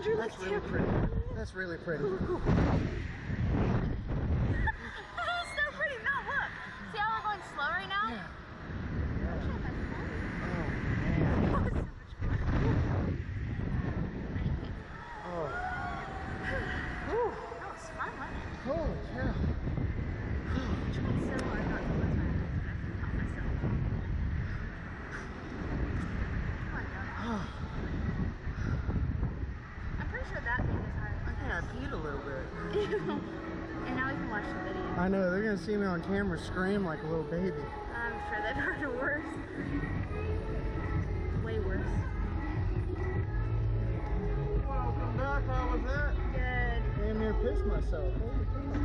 That's really pretty. That's really pretty. That is so pretty. No, look. See how we're going slow right now? Yeah. Oh. That was fun, wasn't it? Holy cow. I tried so hard not to lose my voice, but I can help myself. Come on, Jonah. Oh. I'm pretty sure that thing is higher. Yeah, I peed a little bit. And now we can watch the video. I know, they're gonna see me on camera scream like a little baby. I'm sure they've heard it worse. Way worse. Welcome back, how was that? Good. Damn near pissed myself. Holy cow.